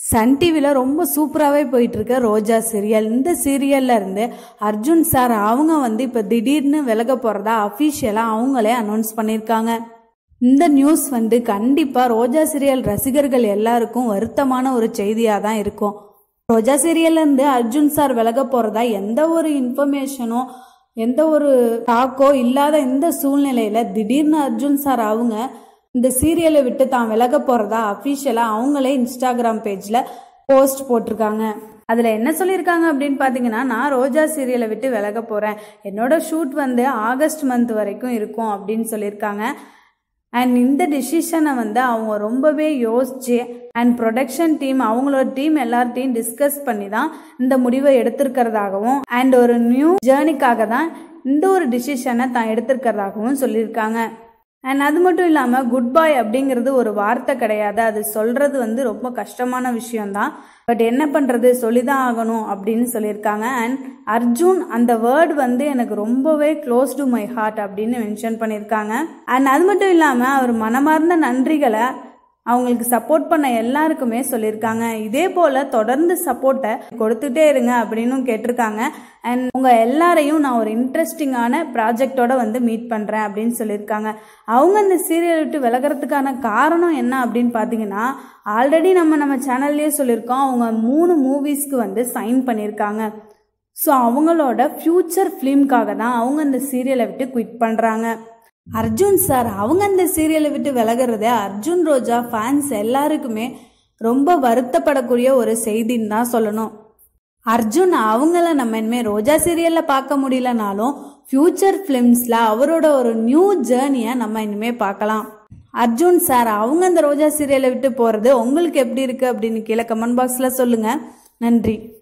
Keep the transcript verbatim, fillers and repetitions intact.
Sun டிவியில் ரொம்ப சூப்பராகவே போயிட்டுருக்க ரோஜா சீரியல். இந்த சீரியலில் இருந்து அர்ஜுன் சார் அவங்க வந்து இப்போ திடீர்னு விலக போகிறதா அஃபிஷியலாக அவங்களே அனௌன்ஸ் பண்ணியிருக்காங்க. இந்த நியூஸ் வந்து கண்டிப்பாக ரோஜா சீரியல் ரசிகர்கள் எல்லாருக்கும் வருத்தமான ஒரு செய்தியாக தான் இருக்கும். ரோஜா சீரியல்லேருந்து அர்ஜுன் சார் விலக போகிறதா எந்த ஒரு இன்ஃபர்மேஷனோ எந்த ஒரு டாக்கோ இல்லாத இந்த சூழ்நிலையில் திடீர்னு அர்ஜுன் சார் அவங்க இந்த சீரியலை விட்டு தான் விலக போகிறதா அஃபிஷியலாக அவங்களே இன்ஸ்டாகிராம் பேஜில் போஸ்ட் போட்டிருக்காங்க. அதில் என்ன சொல்லியிருக்காங்க அப்படின்னு பார்த்தீங்கன்னா, நான் ரோஜா சீரியலை விட்டு விலக போகிறேன், என்னோட ஷூட் வந்து ஆகஸ்ட் மந்த் வரைக்கும் இருக்கும் அப்படின்னு சொல்லியிருக்காங்க. அண்ட் இந்த டிசிஷனை வந்து அவங்க ரொம்பவே யோசிச்சு அண்ட் ப்ரொடக்ஷன் டீம் அவங்களோட டீம் எல்லார்ட்டையும் டிஸ்கஸ் பண்ணி தான் இந்த முடிவை எடுத்திருக்கிறதாகவும் அண்ட் ஒரு நியூ ஜேர்னிக்காக தான் இந்த ஒரு டிசிஷனை தான் எடுத்திருக்கிறதாகவும் சொல்லியிருக்காங்க. அண்ட் அது மட்டும் இல்லாமல் குட் பாய் அப்படிங்கிறது ஒரு வார்த்தை கிடையாது, அது சொல்கிறது வந்து ரொம்ப கஷ்டமான விஷயம்தான். பட் என்ன பண்ணுறது, சொல்லிதான் ஆகணும் அப்படின்னு சொல்லியிருக்காங்க. அண்ட் அர்ஜுன் அந்த வேர்டு வந்து எனக்கு ரொம்பவே க்ளோஸ் டு மை ஹார்ட் அப்படின்னு மென்ஷன் பண்ணியிருக்காங்க. அண்ட் அது மட்டும் இல்லாமல் அவர் மனமார்ந்த நன்றிகளை அவங்களுக்கு சப்போர்ட் பண்ண எல்லாருக்குமே சொல்லியிருக்காங்க. இதே போல் தொடர்ந்து சப்போர்ட்டை கொடுத்துட்டே இருங்க அப்படின்னு கேட்டிருக்காங்க. அண்ட் உங்கள் எல்லாரையும் நான் ஒரு இன்ட்ரெஸ்டிங்கான ப்ராஜெக்டோட வந்து மீட் பண்ணுறேன் அப்படின்னு சொல்லியிருக்காங்க. அவங்க இந்த சீரியல் விட்டு விலகிறதுக்கான காரணம் என்ன அப்படின்னு பார்த்தீங்கன்னா, ஆல்ரெடி நம்ம நம்ம சேனல்லையே சொல்லியிருக்கோம், அவங்க மூணு மூவிஸ்க்கு வந்து சைன் பண்ணியிருக்காங்க. ஸோ அவங்களோட ஃப்யூச்சர் ஃபிலிம்காக தான் அவங்க இந்த சீரியலை விட்டு குவிட் பண்ணுறாங்க. அர்ஜுன் சார் அவங்க அந்த சீரியலை விட்டு விலகிறத அர்ஜுன் ரோஜா ஃபேன்ஸ் எல்லாருக்குமே ரொம்ப வருத்தப்படக்கூடிய ஒரு செய்தின்னு தான் சொல்லணும். அர்ஜுன் அவங்கள நம்ம இனிமேல் ரோஜா சீரியலில் பார்க்க முடியலனாலும் ஃபியூச்சர் ஃபிலிம்ஸில் அவரோட ஒரு நியூ ஜேர்னியை நம்ம இனிமேல் பார்க்கலாம். அர்ஜுன் சார் அவங்க அந்த ரோஜா சீரியலை விட்டு போகிறது உங்களுக்கு எப்படி இருக்குது அப்படின்னு கீழே கமெண்ட் பாக்ஸில் சொல்லுங்கள். நன்றி.